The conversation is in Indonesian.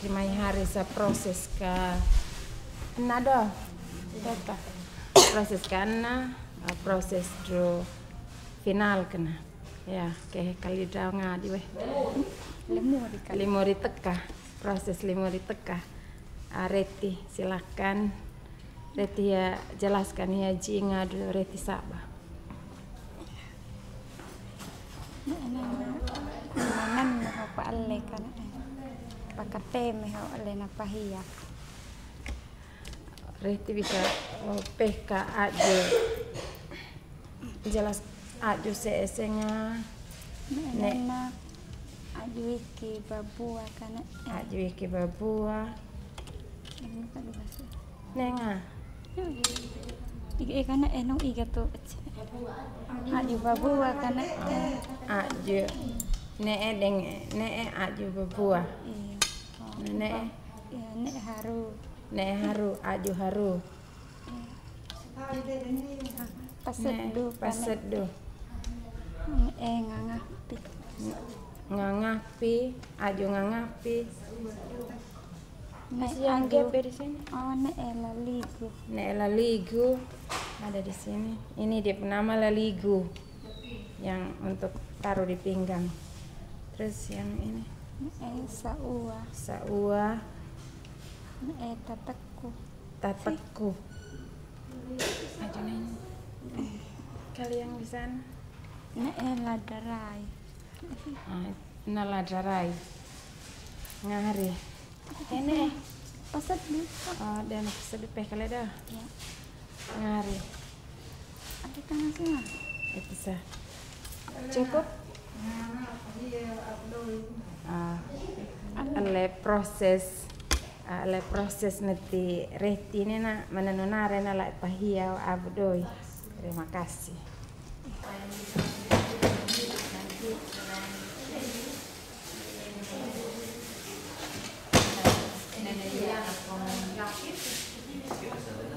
reti mai hari sa proses ka nado data proses kana proses dro final kena ya ke kali daw ngadi weh limuri teka proses limuri teka reti silakan reti ya jelaskan ya ji ngadu reti sabah Nanan ho pa alle kana pakate me ho alle na pahia reti bisa peka aja jelas aja seesenga nena aju iki babua kana aja iki babua ini kan bahasa nenga iki kana enong iga to aju babua kana aja nee deng nee aja babua nee ya nek haru nee haru aju haru paset do ngangapi aju ngangapi masih yang GP di sini nek laligu ada di sini ini dia penama laligu yang untuk taruh di pinggang terus yang ini saua tateku aja nih kali yang di sana ladarai naladarai ngari ini pasat nih dan sedepeh kali dah ngari ada tangan semua itu sah cukup ale proses nanti reti ini nak menenunare na la pahia abdoi terima kasih nanti